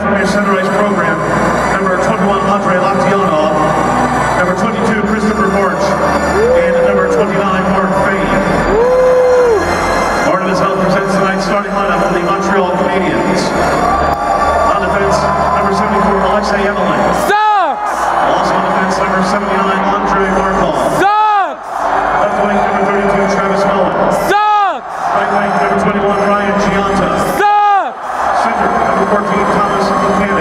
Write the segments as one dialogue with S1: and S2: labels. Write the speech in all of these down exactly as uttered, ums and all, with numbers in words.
S1: from your center ice program, number twenty-one, Andre Latiano, number twenty-two, Christopher Borch, and number twenty-nine, Mark Fane. Barnabas Health presents tonight's starting lineup of the Montreal Canadiens. On defense, number seventy-four, Alexei Emelin.
S2: Sucks!
S1: Also on defense, number seventy-nine, Andre Markov.
S2: Sucks!
S1: Left wing, number thirty-two, Travis Mullen.
S2: Sucks!
S1: Right wing, number twenty-one, Ryan Gianta.
S2: Sucks!
S1: Center, number fourteen, Thomas Buchanan.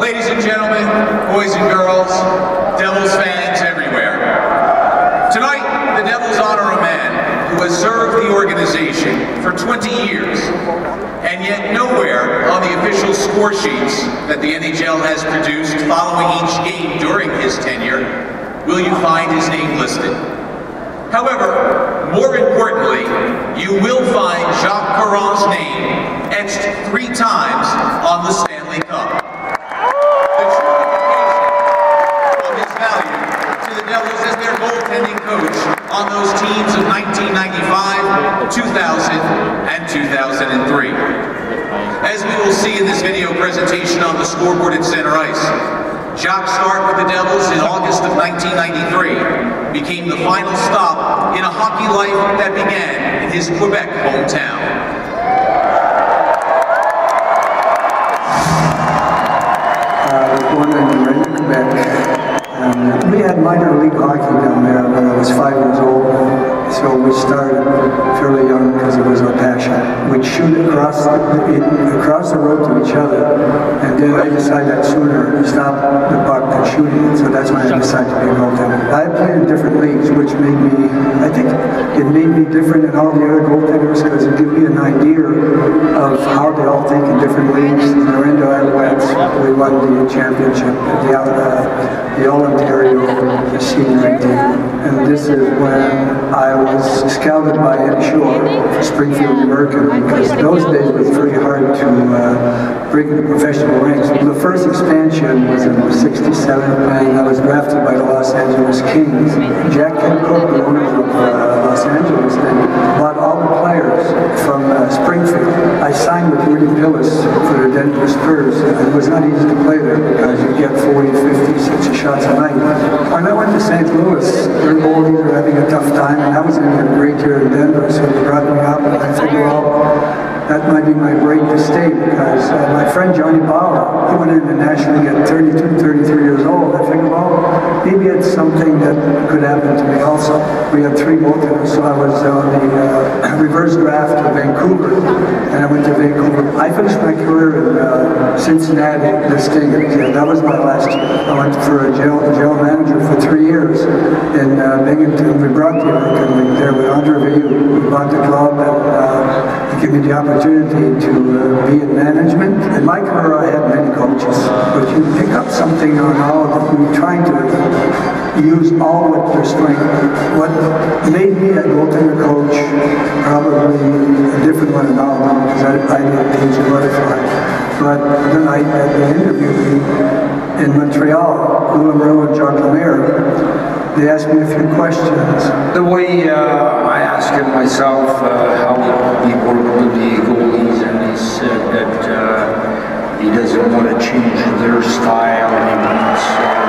S3: Ladies and gentlemen, boys and girls, Devils fans everywhere. Tonight, the Devils honor a man who has served the organization for twenty years, and yet nowhere on the official score sheets that the N H L has produced following each game during his tenure will you find his name listed. However, more importantly, you will find Jacques Caron's name etched three times on the Stanley Cup. The true indication of his value to the Devils as their goaltending coach on those teams of nineteen ninety-five, two thousand, and two thousand three. As we will see in this video presentation on the scoreboard at center ice, Jacques' start with the Devils in August of nineteen ninety-three became the final stop in a hockey life that began in his Quebec hometown.
S4: I was born and raised in Quebec. Um, we had minor league hockey down there when I was five years old, so we started fairly young because it was our passion. We'd shoot across the, across the road to each other, and then I decided I'd sooner stop the puck than shooting it, so that's when I decided to be a goaltender. I played in different leagues, which made me, I think it made me different than all the other goaltenders because it gave me an idea of how they all think in different leagues. In Orlando Alouettes, we won the championship, the, uh, the All-Ontario senior team, and this is when I was scouted by Eddie Shore for Springfield, New Mercury, because those days it was very hard to uh, break into professional ranks. The first expansion was in sixty-seven, and I was drafted by the Los Angeles Kings. Jacques Caron, the owner of uh, Los Angeles, then bought all the players from uh, Springfield. I signed with Rudy Pillis for the Denver Spurs, and it was not easy to play there because you get forty, fifty, sixty shots a night. When I went to Saint Louis, their goalies were having a tough time, and I was in a great year in Denver, so they brought me up, and I figured, well, that might be my break to stay, because uh, my friend Johnny Bauer, he went in the National League at thirty-two, thirty-three years old. I figured, well, maybe it's something that could happen to me also. We had three goaltenders, so I was on the uh, reverse draft to Vancouver, and I went to Vancouver. I finished my career in uh, Cincinnati, the Stingers. Yeah, that was my last year. I went for a jail, jail manager for three years in uh, Binghamton. We brought the American League there with Andre Veilleux. We bought the club, and uh, he gave me the opportunity to uh, be in management. In my career, I had many coaches, but you pick up something on all of them. We're trying to use all of their strength. What made me a goaltender coach, probably a different one than all of them, because I, I did Page and Butterfly. But then I had the interview in Montreal, Louis Moreau and Jacques Lemaire. They asked me a few questions.
S5: The way uh, I asked him myself uh, how he worked with the goalies, and he said that uh, he doesn't want to change their style. He wants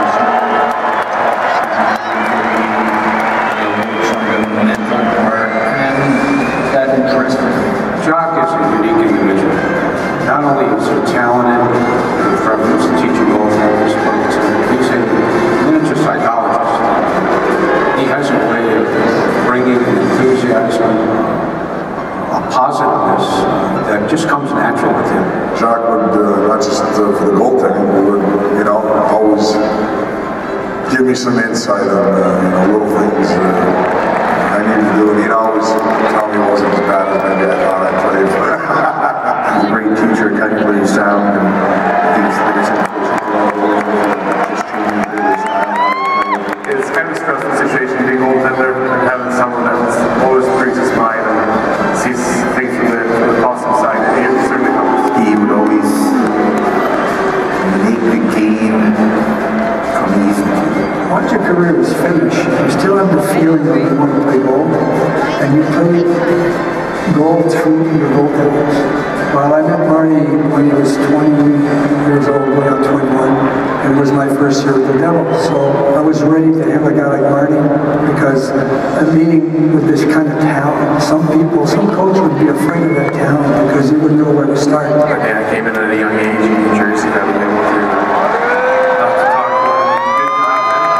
S5: uh, mental part, and that interested me.
S6: Jacques is a unique individual. Not only is he talented with reference to teaching goaltenders, but he's a miniature psychologist. He has a way of bringing an enthusiasm, a positiveness that just comes natural with him.
S7: Jacques would, uh, not just uh, for the goaltending, he would, you know, always give me some insight on, uh, you know, little things uh, I needed to do. And he'd always tell me it wasn't as bad as maybe I thought I played. He's a great teacher, technically sound, and he's the biggest influence on the world, just changing the style.
S8: It's kind of a stressful situation being goaltender and having someone that always brings his mind and sees things from the, from the positive side. And he certainly comes.
S9: He would always make the game come easy.
S4: Once your career is finished, you still have the feeling that you want to play goal, and you play goal through your goaltenders. Well, I met Marty when he was twenty years old, when I was twenty-one, and it was my first year with the Devils. So I was ready to have a guy like Marty, because a meeting with this kind of talent, some people, some coach would be afraid of that talent because he wouldn't know where to start.
S8: And I came in at a young age in New Jersey that was able to not to talk about it. Good to have him.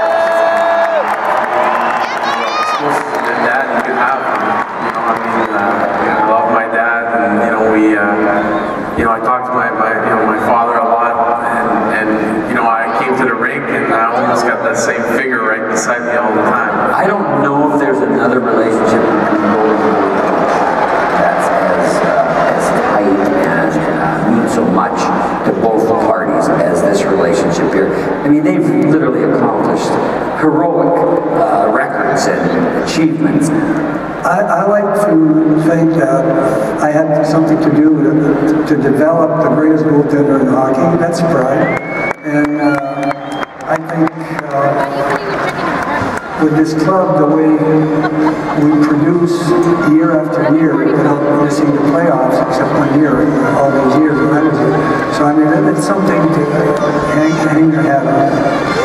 S8: The dad you could have, you know, I mean, uh, I love my dad, and you know, we, uh, you know, I talked to my, my, you know, my father a lot, and. almost got that same figure right beside me all the time.
S10: I don't know if there's another relationship between goalie and coach that's as, uh, as tight and uh, means so much to both parties as this relationship here. I mean, they've literally accomplished heroic uh, records and achievements.
S4: I, I like to think that I had something to do to, to develop the greatest goaltender in hockey. That's pride. And uh, I think uh, with this club, the way we produce year after year without missing the playoffs, except one year, all those years when I was here. So I mean, it's something to hang, hang your hat on.